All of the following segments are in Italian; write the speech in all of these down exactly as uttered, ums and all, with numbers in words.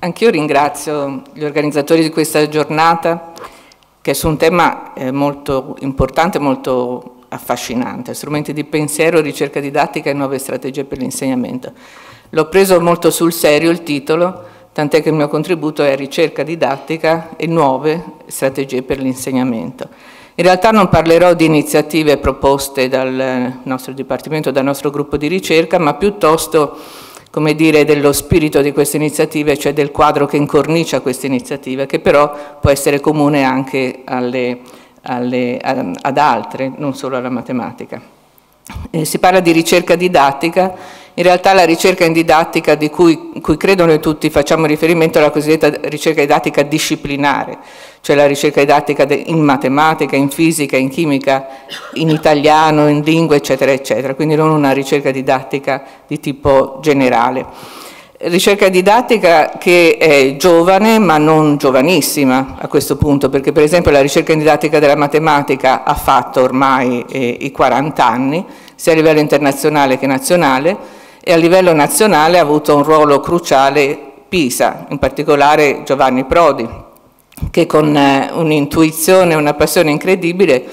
Anch'io ringrazio gli organizzatori di questa giornata, che è su un tema eh, molto importante, molto affascinante, strumenti di pensiero, ricerca didattica e nuove strategie per l'insegnamento. L'ho preso molto sul serio il titolo, tant'è che il mio contributo è ricerca didattica e nuove strategie per l'insegnamento. In realtà non parlerò di iniziative proposte dal nostro Dipartimento, dal nostro gruppo di ricerca, ma piuttosto, come dire, dello spirito di queste iniziative, cioè del quadro che incornicia queste iniziative, che però può essere comune anche alle, alle, ad altre, non solo alla matematica. Eh, si parla di ricerca didattica, in realtà la ricerca in didattica di cui, cui credono tutti facciamo riferimento alla cosiddetta ricerca didattica disciplinare, cioè la ricerca didattica in matematica, in fisica, in chimica, in italiano, in lingue, eccetera, eccetera, quindi non una ricerca didattica di tipo generale. Ricerca didattica che è giovane ma non giovanissima a questo punto, perché per esempio la ricerca didattica della matematica ha fatto ormai eh, i quaranta anni, sia a livello internazionale che nazionale, e a livello nazionale ha avuto un ruolo cruciale Pisa, in particolare Giovanni Prodi, che con eh, un'intuizione e una passione incredibile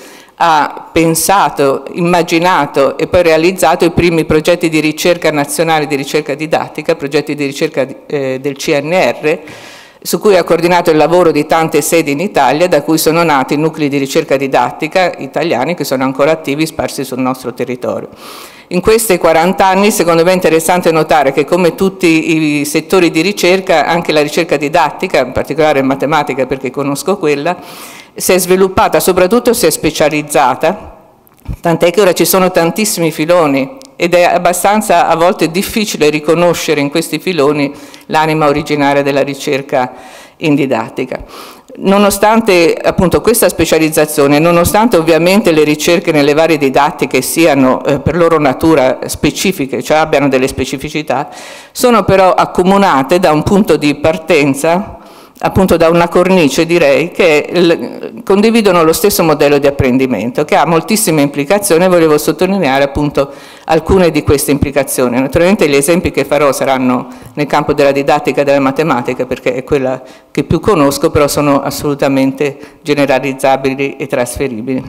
ha pensato, immaginato e poi realizzato i primi progetti di ricerca nazionale di ricerca didattica, progetti di ricerca eh, del C N R, su cui ha coordinato il lavoro di tante sedi in Italia, da cui sono nati nuclei di ricerca didattica italiani che sono ancora attivi, sparsi sul nostro territorio. In questi quaranta anni, secondo me è interessante notare che, come tutti i settori di ricerca, anche la ricerca didattica, in particolare in matematica perché conosco quella, si è sviluppata, soprattutto si è specializzata, tant'è che ora ci sono tantissimi filoni ed è abbastanza a volte difficile riconoscere in questi filoni l'anima originaria della ricerca in didattica. Nonostante appunto questa specializzazione, nonostante ovviamente le ricerche nelle varie didattiche siano eh, per loro natura specifiche, cioè abbiano delle specificità, sono però accomunate da un punto di partenza, appunto da una cornice, direi, che il, condividono lo stesso modello di apprendimento, che ha moltissime implicazioni, e volevo sottolineare appunto alcune di queste implicazioni. Naturalmente gli esempi che farò saranno nel campo della didattica e della matematica, perché è quella che più conosco, però sono assolutamente generalizzabili e trasferibili.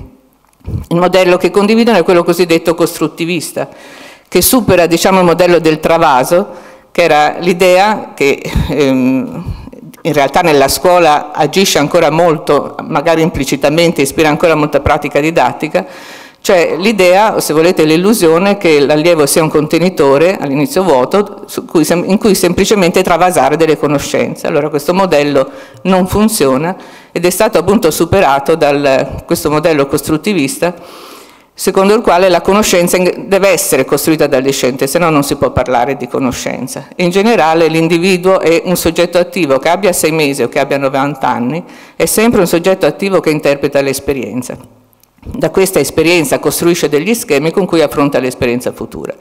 Il modello che condividono è quello cosiddetto costruttivista, che supera, diciamo, il modello del Travaso, che era l'idea che ehm, in realtà nella scuola agisce ancora molto, magari implicitamente, ispira ancora molta pratica didattica, cioè l'idea, o se volete l'illusione, che l'allievo sia un contenitore all'inizio vuoto su cui, in cui semplicemente travasare delle conoscenze. Allora questo modello non funziona ed è stato appunto superato da questo modello costruttivista, secondo il quale la conoscenza deve essere costruita dal discente, se no non si può parlare di conoscenza. In generale l'individuo è un soggetto attivo, che abbia sei mesi o che abbia novanta anni, è sempre un soggetto attivo che interpreta l'esperienza. Da questa esperienza costruisce degli schemi con cui affronta l'esperienza futura.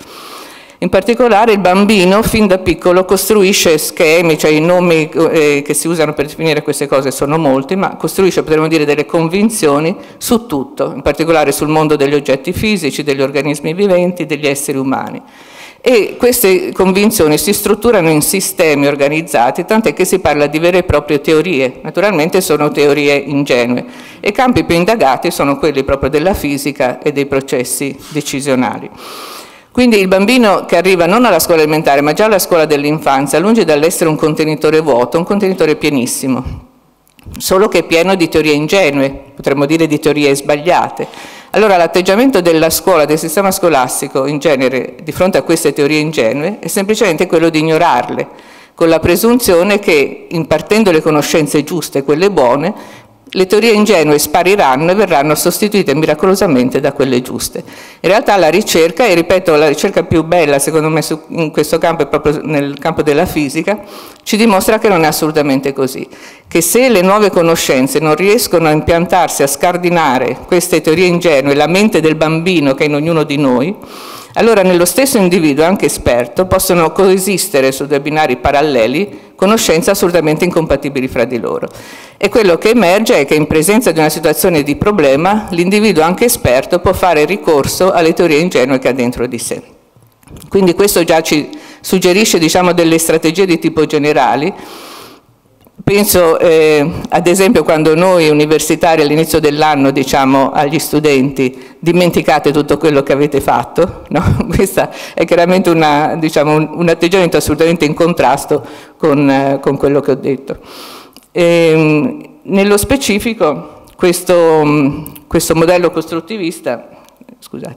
In particolare il bambino fin da piccolo costruisce schemi, cioè i nomi eh, che si usano per definire queste cose sono molti, ma costruisce, potremmo dire, delle convinzioni su tutto, in particolare sul mondo degli oggetti fisici, degli organismi viventi, degli esseri umani. E queste convinzioni si strutturano in sistemi organizzati, tant'è che si parla di vere e proprie teorie. Naturalmente sono teorie ingenue e i campi più indagati sono quelli proprio della fisica e dei processi decisionali. Quindi il bambino che arriva non alla scuola elementare ma già alla scuola dell'infanzia, lungi dall'essere un contenitore vuoto, un contenitore pienissimo, solo che è pieno di teorie ingenue, potremmo dire di teorie sbagliate. Allora l'atteggiamento della scuola, del sistema scolastico in genere, di fronte a queste teorie ingenue, è semplicemente quello di ignorarle, con la presunzione che, impartendo le conoscenze giuste, quelle buone, le teorie ingenue spariranno e verranno sostituite miracolosamente da quelle giuste. In realtà la ricerca, e ripeto, la ricerca più bella secondo me in questo campo è proprio nel campo della fisica, ci dimostra che non è assolutamente così, che se le nuove conoscenze non riescono a impiantarsi, a scardinare queste teorie ingenue, la mente del bambino che è in ognuno di noi, allora nello stesso individuo, anche esperto, possono coesistere su due binari paralleli conoscenze assolutamente incompatibili fra di loro. E quello che emerge è che in presenza di una situazione di problema, l'individuo anche esperto può fare ricorso alle teorie ingenue che ha dentro di sé. Quindi questo già ci suggerisce, diciamo, delle strategie di tipo generali Penso eh, ad esempio quando noi universitari all'inizio dell'anno diciamo agli studenti dimenticate tutto quello che avete fatto, no? Questo è chiaramente una, diciamo, un, un atteggiamento assolutamente in contrasto con, eh, con quello che ho detto. E, nello specifico questo, questo modello costruttivista scusate,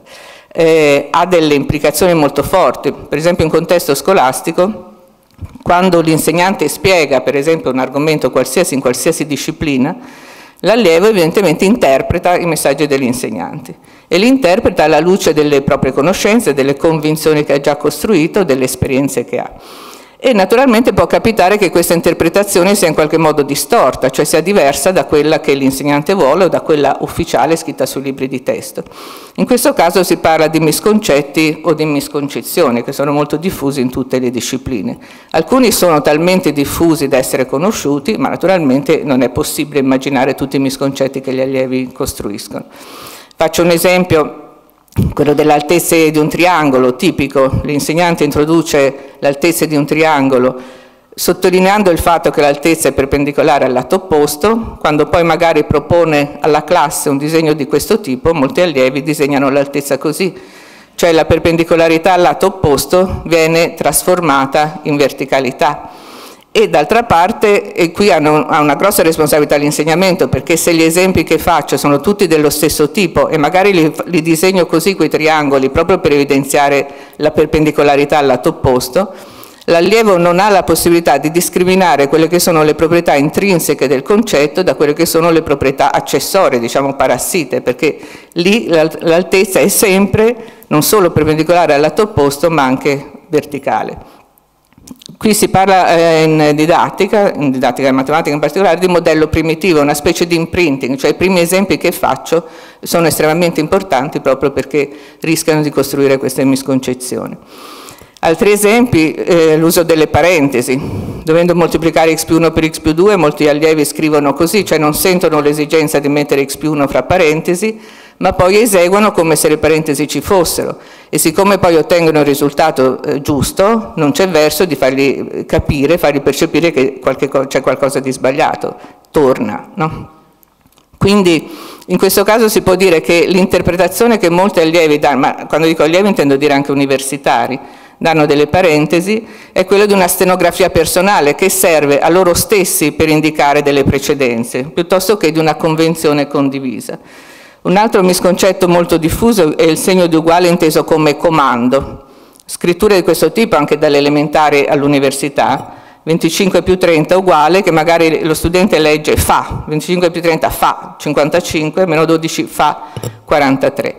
eh, ha delle implicazioni molto forti, per esempio in contesto scolastico. Quando l'insegnante spiega, per esempio, un argomento qualsiasi in qualsiasi disciplina, l'allievo evidentemente interpreta i messaggi degli insegnanti e li interpreta alla luce delle proprie conoscenze, delle convinzioni che ha già costruito, delle esperienze che ha. E naturalmente può capitare che questa interpretazione sia in qualche modo distorta, cioè sia diversa da quella che l'insegnante vuole o da quella ufficiale scritta sui libri di testo. In questo caso si parla di misconcetti o di misconcezioni che sono molto diffusi in tutte le discipline. Alcuni sono talmente diffusi da essere conosciuti, ma naturalmente non è possibile immaginare tutti i misconcetti che gli allievi costruiscono. Faccio un esempio. Quello delle altezze di un triangolo, tipico, l'insegnante introduce le altezze di un triangolo sottolineando il fatto che l'altezza è perpendicolare al lato opposto, quando poi magari propone alla classe un disegno di questo tipo, molti allievi disegnano l'altezza così, cioè la perpendicolarità al lato opposto viene trasformata in verticalità. E d'altra parte, e qui hanno, ha una grossa responsabilità l'insegnamento, perché se gli esempi che faccio sono tutti dello stesso tipo e magari li, li disegno così quei triangoli proprio per evidenziare la perpendicolarità al lato opposto, l'allievo non ha la possibilità di discriminare quelle che sono le proprietà intrinseche del concetto da quelle che sono le proprietà accessorie, diciamo parassite, perché lì l'altezza è sempre non solo perpendicolare al lato opposto ma anche verticale. Qui si parla eh, in didattica, in didattica e matematica in particolare, di modello primitivo, una specie di imprinting, cioè i primi esempi che faccio sono estremamente importanti proprio perché rischiano di costruire queste misconcezioni. Altri esempi, eh, l'uso delle parentesi. Dovendo moltiplicare x più uno per x più due, molti allievi scrivono così, cioè non sentono l'esigenza di mettere x più uno fra parentesi, ma poi eseguono come se le parentesi ci fossero. E siccome poi ottengono il risultato eh, giusto, non c'è verso di fargli capire, fargli percepire che c'è qualcosa di sbagliato. Torna, no? Quindi in questo caso si può dire che l'interpretazione che molti allievi danno, ma quando dico allievi intendo dire anche universitari, danno delle parentesi, è quello di una stenografia personale che serve a loro stessi per indicare delle precedenze, piuttosto che di una convenzione condivisa. Un altro misconcetto molto diffuso è il segno di uguale inteso come comando. Scritture di questo tipo anche dall'elementare all'università, venticinque più trenta uguale, che magari lo studente legge fa, venticinque più trenta fa cinquantacinque, meno dodici fa quarantatré.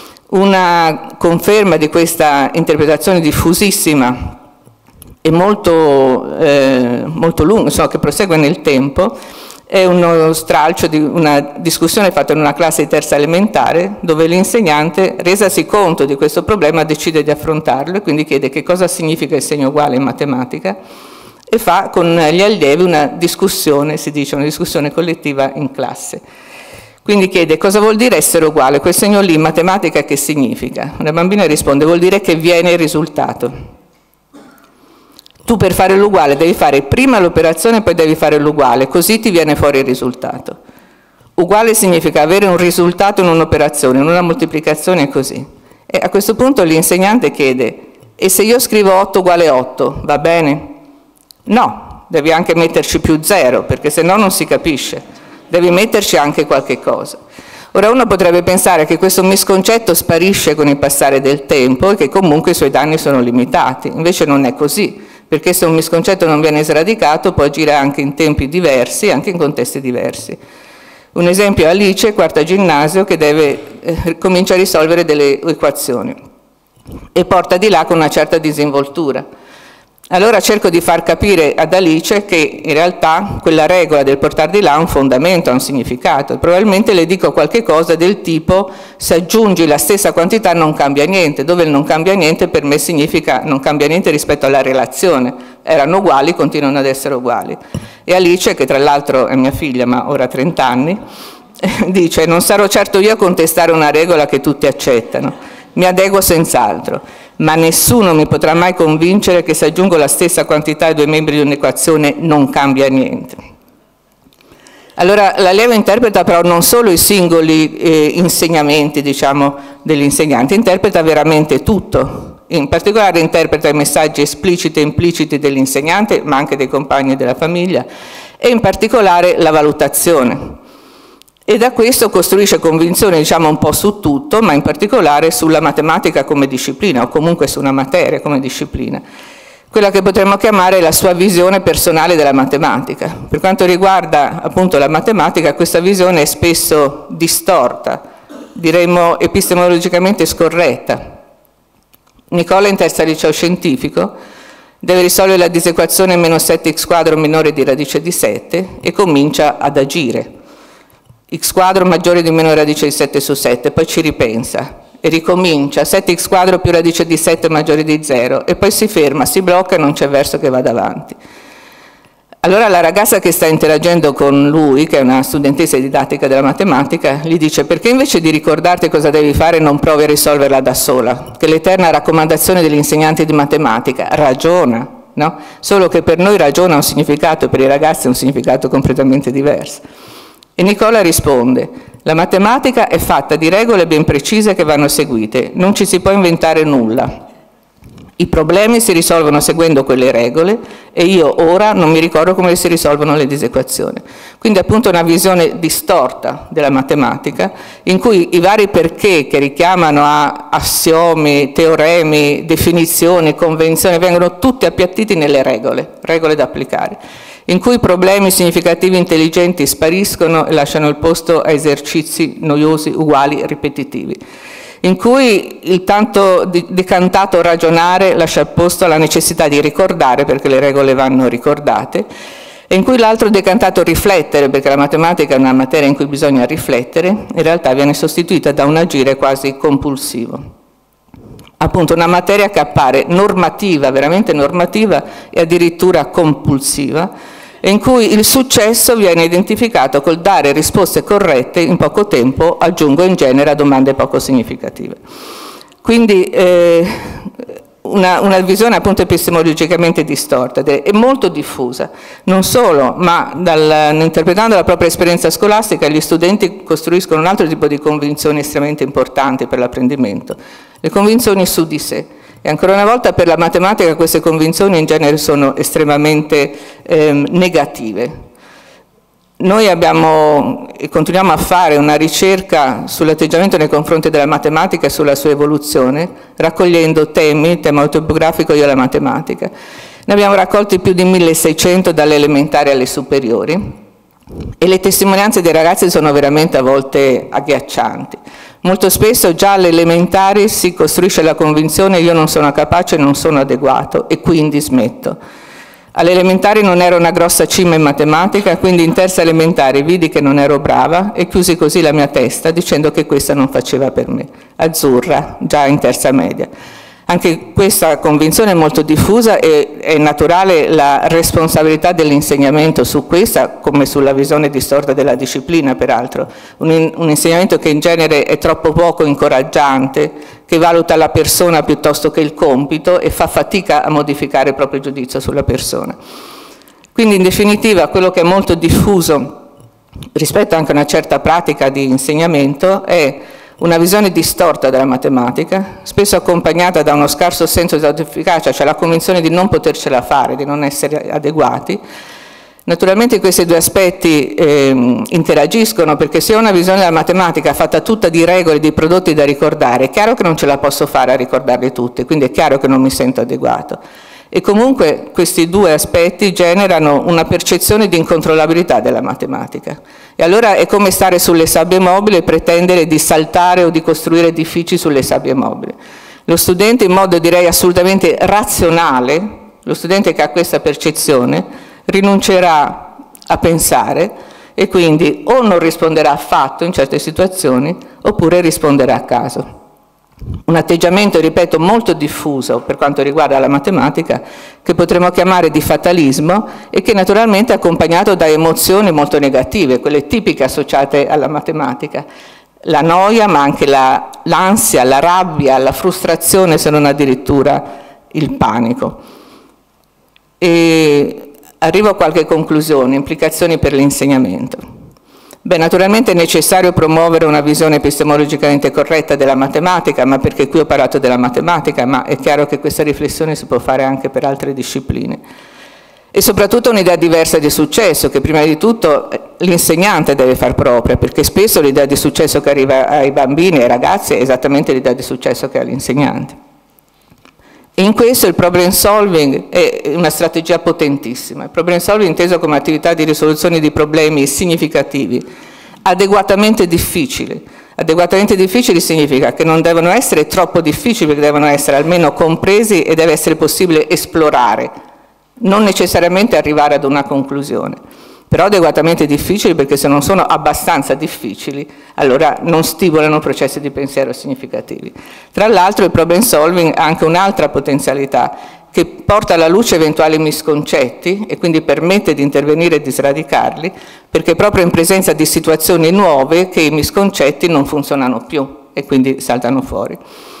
Una conferma di questa interpretazione diffusissima e molto, eh, molto lunga, insomma, che prosegue nel tempo, è uno stralcio di una discussione fatta in una classe di terza elementare dove l'insegnante, resasi conto di questo problema, decide di affrontarlo e quindi chiede che cosa significa il segno uguale in matematica e fa con gli allievi una discussione, si dice una discussione collettiva in classe. Quindi chiede cosa vuol dire essere uguale, quel segno lì in matematica che significa? Una bambina risponde vuol dire che viene il risultato. Tu per fare l'uguale devi fare prima l'operazione e poi devi fare l'uguale, così ti viene fuori il risultato. Uguale significa avere un risultato in un'operazione, in una moltiplicazione e così. E a questo punto l'insegnante chiede, e se io scrivo otto uguale otto, va bene? No, devi anche metterci più zero, perché se no non si capisce. Devi metterci anche qualche cosa. Ora uno potrebbe pensare che questo misconcetto sparisce con il passare del tempo e che comunque i suoi danni sono limitati, invece non è così, perché se un misconcetto non viene sradicato può agire anche in tempi diversi, anche in contesti diversi. Un esempio è Alice, quarta ginnasio, che deve, eh, comincia a risolvere delle equazioni e porta di là con una certa disinvoltura. Allora cerco di far capire ad Alice che in realtà quella regola del portare di là ha un fondamento, ha un significato. E probabilmente le dico qualche cosa del tipo se aggiungi la stessa quantità non cambia niente, dove il non cambia niente per me significa non cambia niente rispetto alla relazione. Erano uguali, continuano ad essere uguali. E Alice, che tra l'altro è mia figlia ma ora ha trenta anni, dice non sarò certo io a contestare una regola che tutti accettano, mi adeguo senz'altro. Ma nessuno mi potrà mai convincere che se aggiungo la stessa quantità ai due membri di un'equazione non cambia niente. Allora l'allievo interpreta però non solo i singoli eh, insegnamenti, diciamo, degli insegnanti, interpreta veramente tutto. In particolare interpreta i messaggi espliciti e impliciti dell'insegnante, ma anche dei compagni e della famiglia, e in particolare la valutazione. E da questo costruisce convinzioni, diciamo, un po' su tutto, ma in particolare sulla matematica come disciplina, o comunque su una materia come disciplina. Quella che potremmo chiamare la sua visione personale della matematica. Per quanto riguarda appunto la matematica, questa visione è spesso distorta, diremmo epistemologicamente scorretta. Nicola, in terza liceo scientifico, deve risolvere la disequazione meno sette x quadro minore di radice di sette e comincia ad agire. X quadro maggiore di meno radice di sette su sette, poi ci ripensa e ricomincia, sette x quadro più radice di sette maggiore di zero, e poi si ferma, si blocca e non c'è verso che vada avanti. Allora la ragazza che sta interagendo con lui, che è una studentessa di didattica della matematica, gli dice: perché invece di ricordarti cosa devi fare non provi a risolverla da sola? Che l'eterna raccomandazione degli insegnanti di matematica, ragiona, no? Solo che per noi ragiona ha un significato e per i ragazzi ha un significato completamente diverso. E Nicola risponde: la matematica è fatta di regole ben precise che vanno seguite, non ci si può inventare nulla. I problemi si risolvono seguendo quelle regole e io ora non mi ricordo come si risolvono le disequazioni. Quindi appunto una visione distorta della matematica in cui i vari perché che richiamano a assiomi, teoremi, definizioni, convenzioni vengono tutti appiattiti nelle regole, regole da applicare, in cui problemi significativi intelligenti spariscono e lasciano il posto a esercizi noiosi, uguali, ripetitivi, in cui il tanto decantato ragionare lascia il posto alla necessità di ricordare, perché le regole vanno ricordate, e in cui l'altro decantato riflettere, perché la matematica è una materia in cui bisogna riflettere, in realtà viene sostituita da un agire quasi compulsivo. Appunto una materia che appare normativa, veramente normativa e addirittura compulsiva, e in cui il successo viene identificato col dare risposte corrette in poco tempo, aggiungo in genere a domande poco significative. Quindi eh, una, una visione appunto epistemologicamente distorta e molto diffusa, non solo, ma dal, interpretando la propria esperienza scolastica gli studenti costruiscono un altro tipo di convinzioni estremamente importanti per l'apprendimento, le convinzioni su di sé. E ancora una volta per la matematica queste convinzioni in genere sono estremamente eh, negative. Noi abbiamo e continuiamo a fare una ricerca sull'atteggiamento nei confronti della matematica e sulla sua evoluzione, raccogliendo temi, il tema autobiografico Io e la matematica. Ne abbiamo raccolti più di milleseicento dalle elementari alle superiori e le testimonianze dei ragazzi sono veramente a volte agghiaccianti. Molto spesso già alle elementari si costruisce la convinzione io non sono capace, non sono adeguato e quindi smetto. Alle elementari non ero una grossa cima in matematica, quindi in terza elementare vidi che non ero brava e chiusi così la mia testa dicendo che questa non faceva per me. Azzurra, già in terza media. Anche questa convinzione è molto diffusa e è naturale la responsabilità dell'insegnamento su questa, come sulla visione distorta della disciplina peraltro. Un, un insegnamento che in genere è troppo poco incoraggiante, che valuta la persona piuttosto che il compito e fa fatica a modificare il proprio giudizio sulla persona. Quindi in definitiva quello che è molto diffuso rispetto anche a una certa pratica di insegnamento è una visione distorta della matematica, spesso accompagnata da uno scarso senso di autoefficacia, cioè la convinzione di non potercela fare, di non essere adeguati. Naturalmente questi due aspetti eh, interagiscono, perché se ho una visione della matematica fatta tutta di regole, di prodotti da ricordare, è chiaro che non ce la posso fare a ricordarli tutti, quindi è chiaro che non mi sento adeguato. E comunque questi due aspetti generano una percezione di incontrollabilità della matematica. E allora è come stare sulle sabbie mobili e pretendere di saltare o di costruire edifici sulle sabbie mobili. Lo studente, in modo direi assolutamente razionale, lo studente che ha questa percezione, rinuncerà a pensare e quindi o non risponderà affatto in certe situazioni oppure risponderà a caso. Un atteggiamento, ripeto, molto diffuso per quanto riguarda la matematica, che potremmo chiamare di fatalismo e che naturalmente è accompagnato da emozioni molto negative, quelle tipiche associate alla matematica. La noia, ma anche l'ansia, la, la rabbia, la frustrazione, se non addirittura il panico. E arrivo a qualche conclusione, implicazioni per l'insegnamento. Beh, naturalmente è necessario promuovere una visione epistemologicamente corretta della matematica, ma perché qui ho parlato della matematica, ma è chiaro che questa riflessione si può fare anche per altre discipline. E soprattutto un'idea diversa di successo, che prima di tutto l'insegnante deve far propria, perché spesso l'idea di successo che arriva ai bambini e ai ragazzi è esattamente l'idea di successo che ha l'insegnante. E in questo il problem solving è una strategia potentissima. Il problem solving inteso come attività di risoluzione di problemi significativi, adeguatamente difficili. Adeguatamente difficili significa che non devono essere troppo difficili, perché devono essere almeno compresi e deve essere possibile esplorare, non necessariamente arrivare ad una conclusione. Però adeguatamente difficili, perché se non sono abbastanza difficili, allora non stimolano processi di pensiero significativi. Tra l'altro il problem solving ha anche un'altra potenzialità, che porta alla luce eventuali misconcetti e quindi permette di intervenire e di sradicarli, perché proprio in presenza di situazioni nuove che i misconcetti non funzionano più e quindi saltano fuori.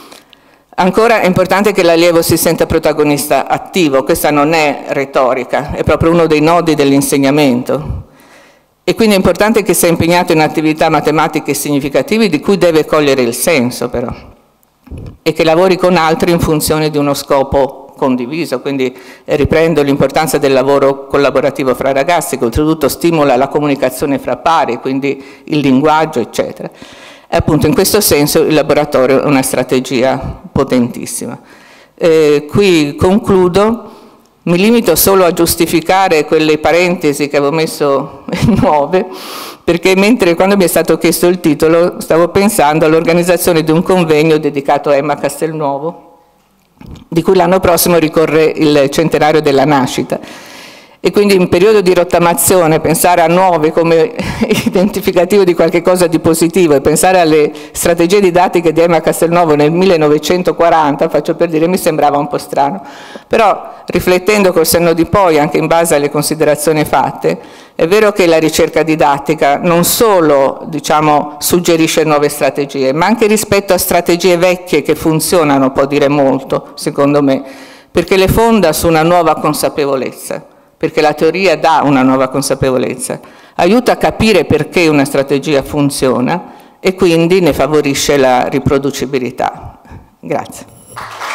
Ancora è importante che l'allievo si senta protagonista attivo, questa non è retorica, è proprio uno dei nodi dell'insegnamento. E quindi è importante che sia impegnato in attività matematiche significative di cui deve cogliere il senso però, e che lavori con altri in funzione di uno scopo condiviso, quindi riprendo l'importanza del lavoro collaborativo fra ragazzi, che oltretutto stimola la comunicazione fra pari, quindi il linguaggio, eccetera. E appunto in questo senso il laboratorio è una strategia potentissima. Eh, qui concludo, mi limito solo a giustificare quelle parentesi che avevo messo nuove, perché mentre quando mi è stato chiesto il titolo stavo pensando all'organizzazione di un convegno dedicato a Emma Castelnuovo, di cui l'anno prossimo ricorre il centenario della nascita. E quindi in periodo di rottamazione pensare a nuovi come identificativo di qualche cosa di positivo e pensare alle strategie didattiche di Emma Castelnuovo nel millenovecentoquaranta, faccio per dire, mi sembrava un po' strano. Però riflettendo col senno di poi, anche in base alle considerazioni fatte, è vero che la ricerca didattica non solo, diciamo, suggerisce nuove strategie, ma anche rispetto a strategie vecchie che funzionano può dire molto, secondo me, perché le fonda su una nuova consapevolezza. Perché la teoria dà una nuova consapevolezza, aiuta a capire perché una strategia funziona e quindi ne favorisce la riproducibilità. Grazie.